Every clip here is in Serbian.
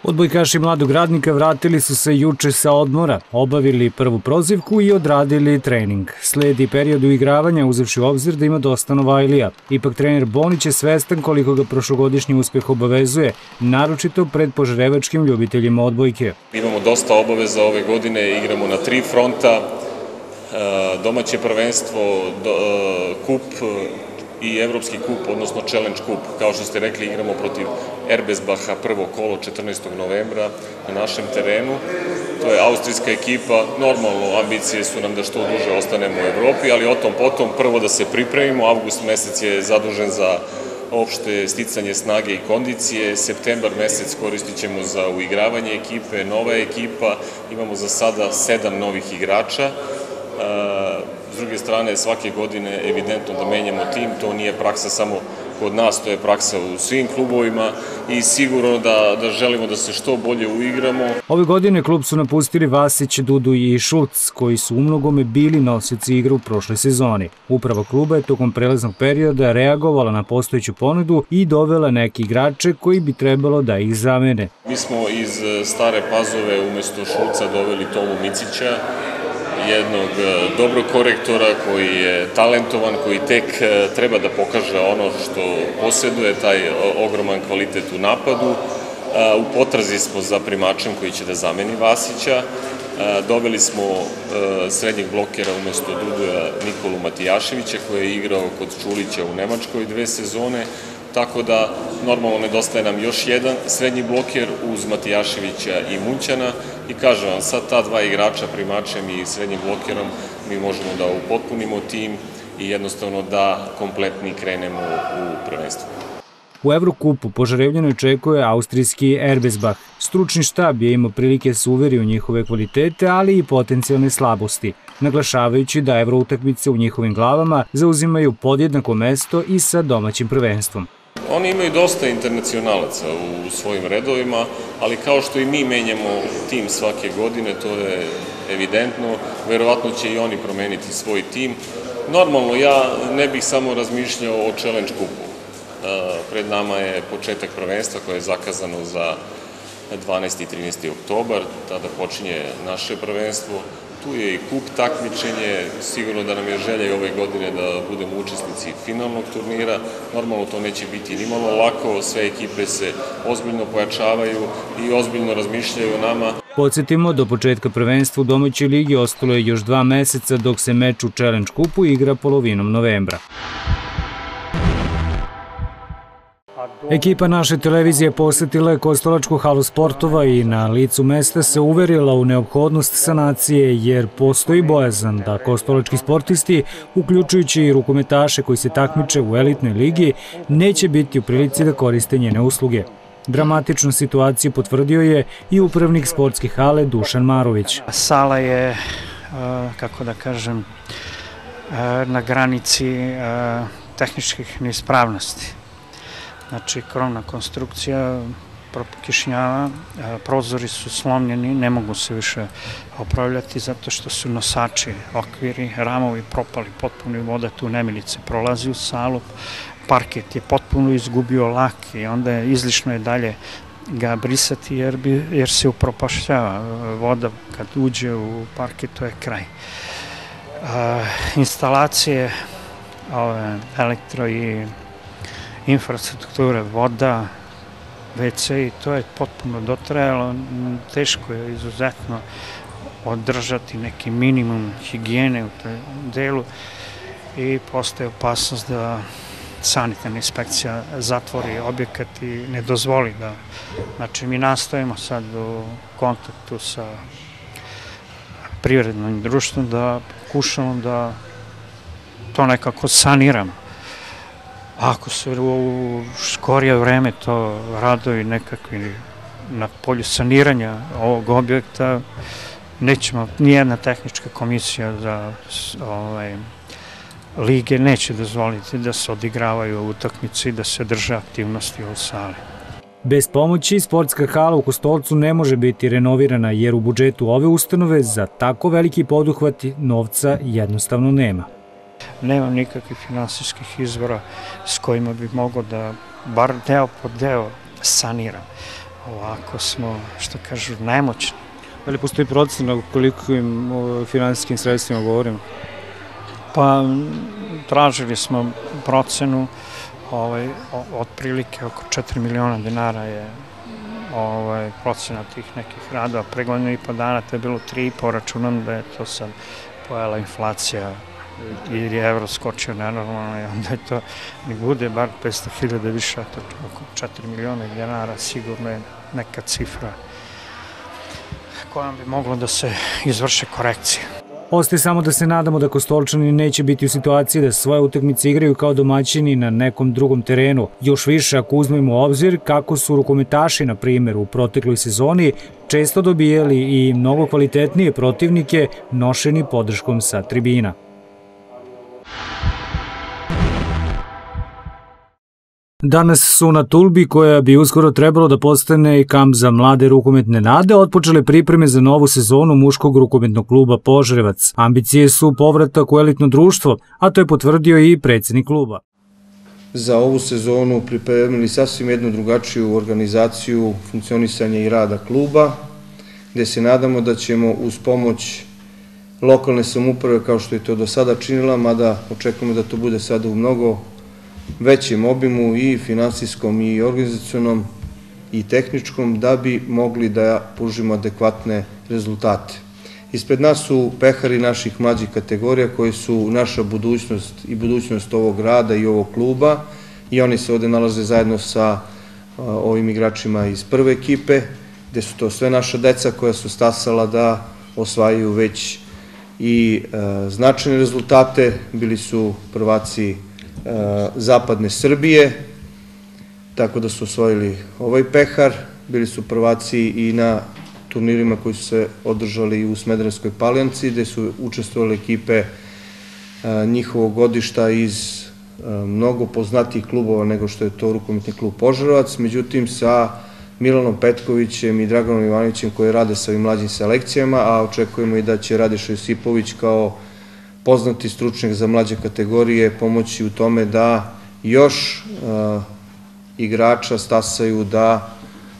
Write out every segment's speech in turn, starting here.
Odbojkaši Mladog Radnika vratili su se juče sa odmora, obavili prvu prozivku i odradili trening. Sledi period uigravanja uzevši u obzir da ima dosta Novajlija. Ipak trener Bonić je svestan koliko ga prošlogodišnji uspeh obavezuje, naročito pred požarevačkim ljubiteljima odbojke. Imamo dosta obaveza ove godine, igramo na 3 fronta, domaće prvenstvo, kup i evropski kup, odnosno challenge kup. Kao što ste rekli, igramo protiv Erbesbaha prvo kolo 14. novembra na našem terenu. To je austrijska ekipa. Normalno, ambicije su nam da što duže ostanemo u Evropi, ali o tom potom prvo da se pripremimo. Avgust mesec je zadužen za opšte sticanje snage i kondicije. Septembar mesec koristit ćemo za uigravanje ekipe, nova ekipa. Imamo za sada 7 novih igrača. S druge strane, svake godine evidentno da menjamo tim, to nije praksa samo kod nas, to je praksa u svim klubovima i sigurno da želimo da se što bolje uigramo. Ove godine klub su napustili Vasić, Dudu i Šulc, koji su umnogome bili nosioci igre u prošloj sezoni. Uprava kluba je tokom prelaznog perioda reagovala na postojeću ponudu i dovela neke igrače koji bi trebalo da ih zamene. Mi smo iz Stare Pazove umesto Šulca doveli Tomu Micića, jednog dobrog korektora koji je talentovan, koji tek treba da pokaže ono što posjeduje, taj ogroman kvalitet u napadu. U potrazi smo za primačem koji će da zameni Vasića. Doveli smo srednjeg blokera umesto Duduja Nikolu Matijaševića koji je igrao kod Čulića u Nemačkoj 2 sezone. Tako da normalno nedostaje nam još jedan srednji bloker uz Matijaševića i Munćana i kažem vam, sad ta 2 igrača primačem i srednjim blokerom mi možemo da upotpunimo tim i jednostavno da kompletni krenemo u prvenstvo. U Evrokupu Požarevljane očekuje austrijski Erbesbach. Stručni štab je imao prilike se uveri u njihove kvalitete, ali i potencijalne slabosti, naglašavajući da evroutakmice u njihovim glavama zauzimaju podjednako mesto i sa domaćim prvenstvom. Oni imaju dosta internacionalaca u svojim redovima, ali kao što i mi menjamo tim svake godine, to je evidentno, verovatno će i oni promeniti svoj tim. Normalno, ja ne bih samo razmišljao o challenge kupu. Pred nama je početak prvenstva koje je zakazano za 12. i 13. oktobar, tada počinje naše prvenstvo. Tu je i kup takmičenje, sigurno da nam je želja i ove godine da budemo učesnici finalnog turnira. Normalno to neće biti nimalo lako, sve ekipe se ozbiljno pojačavaju i ozbiljno razmišljaju o nama. Podsjetimo, do početka prvenstva u domaćoj ligi ostalo je još 2 meseca dok se meč u Challenge kupu igra polovinom novembra. Ekipa naše televizije posetila je Kostolačku halu sportova i na licu mesta se uverila u neophodnost sanacije jer postoji bojazan da kostolački sportisti, uključujući i rukometaše koji se takmiče u elitnoj ligi, neće biti u prilici da koriste njene usluge. Dramatičnu situaciju potvrdio je i upravnik sportske hale Dušan Marović. Sala je, kako da kažem, na granici tehničkih neispravnosti. Znači, krovna konstrukcija prokišnjava, prozori su slomljeni, ne mogu se više opravljati zato što su nosači, okviri, ramovi propali potpuno i voda tu nemilice prolazi u salu. Parket je potpuno izgubio lak i onda je izlišno je dalje ga brisati jer se upropašćava. Voda kad uđe u parket, to je kraj. Instalacije elektro i infrastrukture, voda, WC i to je potpuno dotrajalo. Teško je izuzetno održati neki minimum higijene u tom delu i postoje opasnost da sanitarna inspekcija zatvori objekat i ne dozvoli da. Znači, mi nastojimo sad u kontaktu sa privrednim društvom da pokušamo da to nekako saniramo. Ako se u skorije vreme to radovi nekakvi na polju saniranja ovog objekta, nećemo, nijedna tehnička komisija za lige neće dozvoliti da se odigravaju utakmice i da se drže aktivnosti u sali. Bez pomoći sportska hala u Kostolcu ne može biti renovirana jer u budžetu ove ustanove za tako veliki poduhvat novca jednostavno nema. Nemam nikakvih finansijskih izvora s kojima bih mogao da bar deo po deo saniram. ovako smo, što kažu, nemoćni. Da li postoji procena o kolikim finansijskim sredstvima govorimo? Pa tražili smo procenu, otprilike oko 4 miliona dinara je procena tih nekih radova. Pre godinu i po dana to je bilo 3,5, računam da je to sad pojela inflacija jer je evro skočio nenormalno i onda je to ne bude bar 500.000 više, oko 4 miliona dinara sigurno je neka cifra kojom bi moglo da se izvrše korekcije. Ostaje samo da se nadamo da Kostolčani neće biti u situaciji da svoje utakmice igraju kao domaćini na nekom drugom terenu. Još više ako uzmemo u obzir kako su rukometaši, na primjer, u protekloj sezoni često dobijali i mnogo kvalitetnije protivnike nošeni podrškom sa tribina. Danas su na Tulbi, koja bi uskoro trebalo da postane kamp za mlade rukometne nade, otpočele pripreme za novu sezonu muškog rukometnog kluba Požarevac. Ambicije su povratak u elitno društvo, a to je potvrdio i predsjednik kluba. Za ovu sezonu pripremili sasvim jednu drugačiju organizaciju funkcionisanja i rada kluba, gde se nadamo da ćemo uz pomoć lokalne samouprave, kao što je to do sada činila, mada očekujemo da to bude sada u mnogo većem obimu i finansijskom i organizacionom i tehničkom, da bi mogli da pružimo adekvatne rezultate. Ispred nas su pehari naših mlađih kategorija koji su naša budućnost i budućnost ovog grada i ovog kluba i oni se ovde nalaze zajedno sa ovim igračima iz prve ekipe, gde su to sve naša deca koja su stasala da osvajaju već i značajne rezultate. Bili su prvaci zapadne Srbije, tako da su osvojili ovaj pehar. Bili su prvaci i na turnirima koji su se održali u Smederevskoj Palanci, gde su učestvovali ekipe njihovog godišta iz mnogo poznatijih klubova nego što je to rukometni klub Požarevac. Međutim, sa Milanom Petkovićem i Draganom Ivanovićem koji rade sa ovim mlađim selekcijama, a očekujemo i da će Radiša Josipović kao poznati stručnjak za mlađe kategorije pomoći u tome da još igrača stasaju da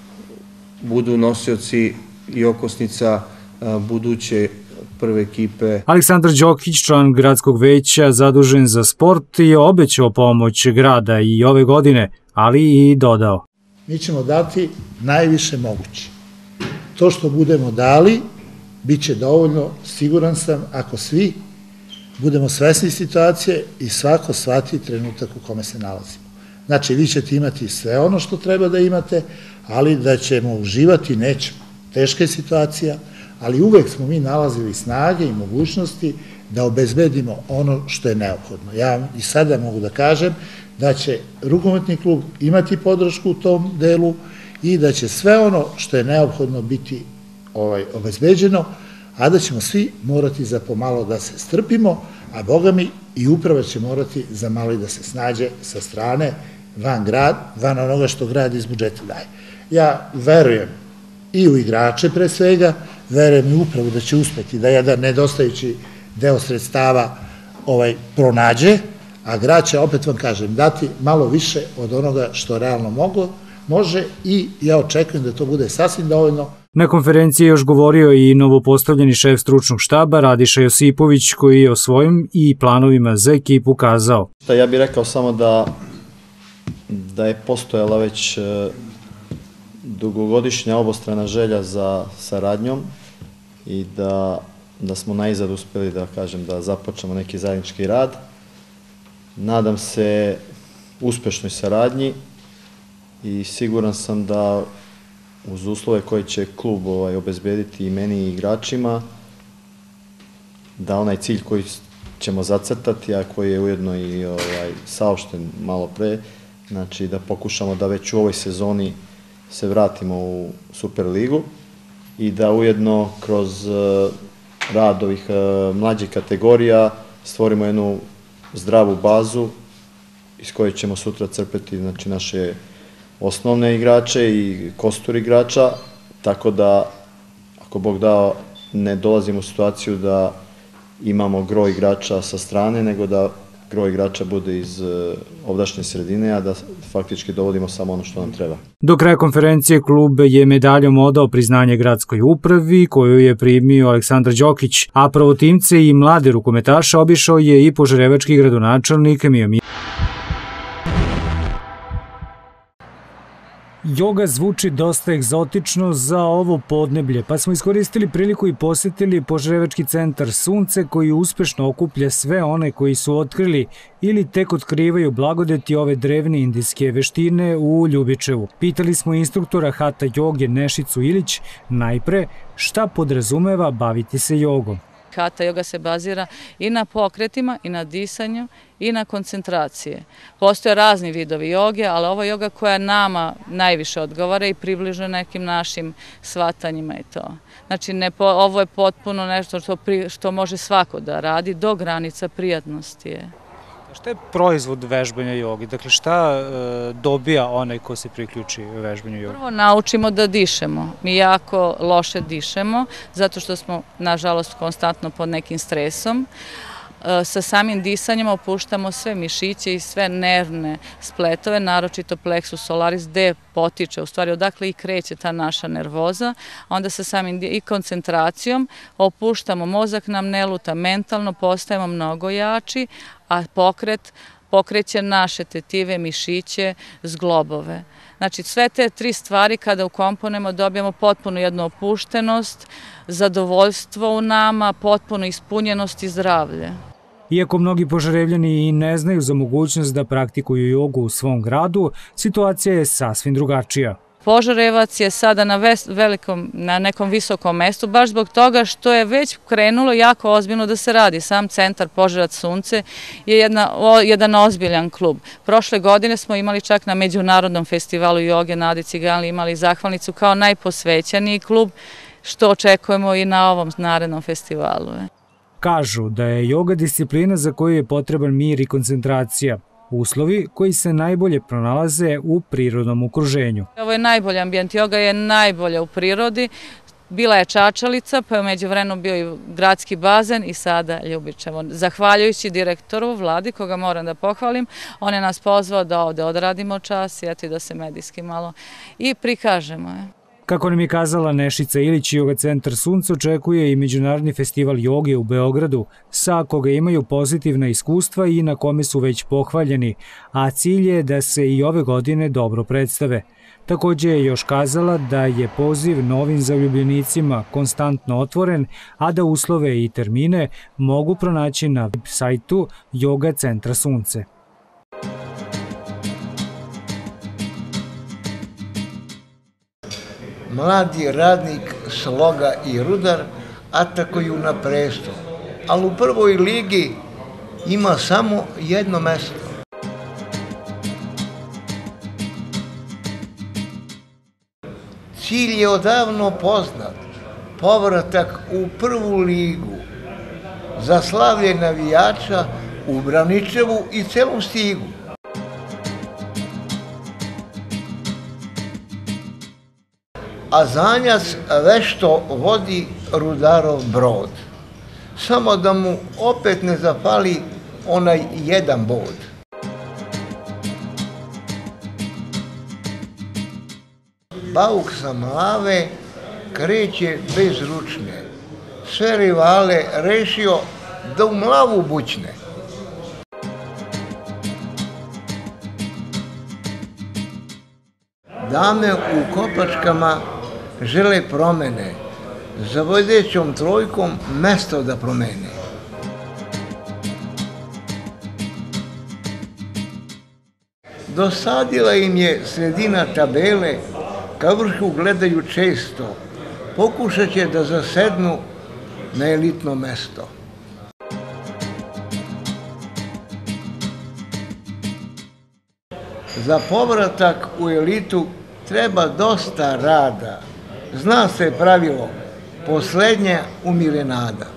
budu nosioci i okosnica buduće prve ekipe. Aleksandar Đokić, član gradskog veća zadužen za sport, je obećao pomoć grada i ove godine, ali i dodao. Mi ćemo dati najviše moguće. To što budemo dali, bit će dovoljno, siguran sam, ako svi budemo svesni situacije i svako shvati trenutak u kome se nalazimo. Znači, vi ćete imati sve ono što treba da imate, ali da ćemo uživati nećemo. Teška je situacija, ali uvek smo mi nalazili snage i mogućnosti da obezbedimo ono što je neophodno. Ja i sada mogu da kažem da će rukometni klub imati podršku u tom delu i da će sve ono što je neophodno biti obezbeđeno, a da ćemo svi morati za pomalo da se strpimo, a Boga mi i uprava će morati za malo i da se snađe sa strane van onoga što grad iz budžeta daje. Ja verujem i u igrače pre svega, verujem i upravu da će uspeti da jedan nedostajući deo sredstava pronađe, a grad će, opet vam kažem, dati malo više od onoga što realno može i ja očekujem da to bude sasvim dovoljno. Na konferenciji je još govorio i novopostavljeni šef stručnog štaba Radiša Josipović, koji je o svojim i planovima za ekipu kazao. Ja bih rekao samo da je postojala već dugogodišnja obostrana želja za saradnjom i da smo najzad uspeli da započnemo neki zajednički rad. Nadam se uspešnoj saradnji i siguran sam da uz uslove koje će klub obezbediti i meni i igračima, da onaj cilj koji ćemo zacrtati, a koji je ujedno i saopšten malo pre, znači da pokušamo da već u ovoj sezoni se vratimo u Superligu i da ujedno kroz rad ovih mlađih kategorija stvorimo jednu zdravu bazu iz koje ćemo sutra crpeti naše osnovne igrače i kostur igrača, tako da, ako Bog dao, ne dolazimo u situaciju da imamo gro igrača sa strane, nego da gro igrača bude iz ovdašnje sredine, a da faktički dovodimo samo ono što nam treba. Do kraja konferencije klub je medaljom odao priznanje gradskoj upravi koju je primio Aleksandar Đokić, a pravotimce i mlade rukometaše obišao je i požarevački gradonačelnik Miomir. Joga zvuči dosta egzotično za ovo podneblje, pa smo iskoristili priliku i posetili Požarevački centar Sunce koji uspešno okuplja sve one koji su otkrili ili tek otkrivaju blagodeti ove drevne indijske veštine u Ljubičevu. Pitali smo instruktora Hatha joge Nešicu Ilić najpre šta podrazumeva baviti se jogom. Hatha joga se bazira i na pokretima, i na disanju, i na koncentracije. Postoje razni vidovi joge, ali ovo je joga koja nama najviše odgovara i približuje nekim našim shvatanjima i to. Znači, ovo je potpuno nešto što može svako da radi do granica prijatnosti je. Šta je proizvod vežbanja jogi? Dakle, šta dobija onaj ko se priključi vežbanju jogi? Prvo naučimo da dišemo. Mi jako loše dišemo, zato što smo, nažalost, konstantno pod nekim stresom. Sa samim disanjem opuštamo sve mišiće i sve nervne spletove, naročito plexus solaris, gde potiče, u stvari odakle i kreće ta naša nervoza. Onda sa samim i koncentracijom opuštamo, mozak nam ne luta, mentalno postajemo mnogo jači, a pokreće naše tetive, mišiće, zglobove. Znači, sve te tri stvari kada ukomponujemo dobijamo potpuno jednu opuštenost, zadovoljstvo u nama, potpuno ispunjenost i zdravlje. Iako mnogi Požarevljani i ne znaju za mogućnost da praktikuju jogu u svom gradu, situacija je sasvim drugačija. Požarevac je sada na nekom visokom mestu, baš zbog toga što je već krenulo jako ozbiljno da se radi. Sam centar Požarevac Sunce je jedan ozbiljan klub. Prošle godine smo imali čak na Međunarodnom festivalu joge na Adi Ciganli imali zahvalnicu kao najposvećeniji klub, što očekujemo i na ovom narednom festivalu. Kažu da je joga disciplina za koju je potreban mir i koncentracija, uslovi koji se najbolje pronalaze u prirodnom okruženju. Ovo je najbolji ambijent, joga je najbolja u prirodi. Bila je Čačalica, pa je umeđu vremenu bio i gradski bazen i sada Ljubičevo. Zahvaljujući direktoru Vladi, koga moram da pohvalim, on je nas pozvao da ovde odradimo čas i da se medijski malo i prikažemo. Kako nam je kazala Nešica Ilić, Joga centar Sunce očekuje i Međunarodni festival joge u Beogradu, sa koga imaju pozitivna iskustva i na kome su već pohvaljeni, a cilj je da se i ove godine dobro predstave. Takođe je još kazala da je poziv novim zaljubljenicima konstantno otvoren, a da uslove i termine mogu pronaći na web sajtu Joga centra Sunce. Mladi radnik, sloga i rudar atakuju na presto, ali u prvoj ligi ima samo jedno mesto. Cilj je odavno poznat, povratak u prvu ligu, za slavlje navijača u Braničevu i celom Stigu. A Zanjac vešto vodi Rudarov brod, samo da mu opet ne zapali onaj jedan bod. Bauk sa Mlave kreće bez ručne, sve rivale rešio da u Mlavu bućne. Dame u kopačkama žele promene, za vodećom trojkom mesto da promene. Dosadila im je sredina tabele, ka vrhu gledaju često, pokušat će da zasednu na elitno mesto. Za povratak u elitu treba dosta rada. Zna se pravilo, poslednja umire nada.